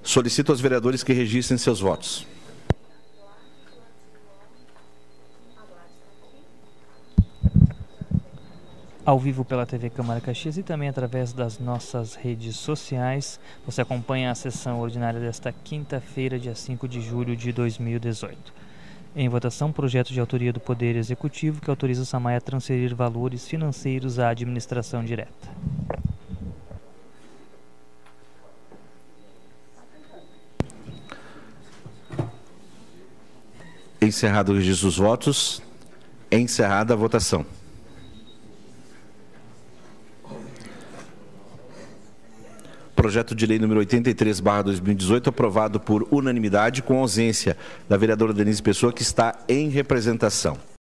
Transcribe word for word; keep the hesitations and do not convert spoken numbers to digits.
Solicito aos vereadores que registrem seus votos. Ao vivo pela T V Câmara Caxias e também através das nossas redes sociais, você acompanha a sessão ordinária desta quinta-feira, dia cinco de julho de dois mil e dezoito. Em votação, projeto de autoria do Poder Executivo que autoriza o SAMAI a transferir valores financeiros à administração direta. Encerrado o registro dos votos, encerrada a votação. Projeto de lei número oitenta e três barra dois mil e dezoito, aprovado por unanimidade, com ausência da vereadora Denise Pessoa, que está em representação.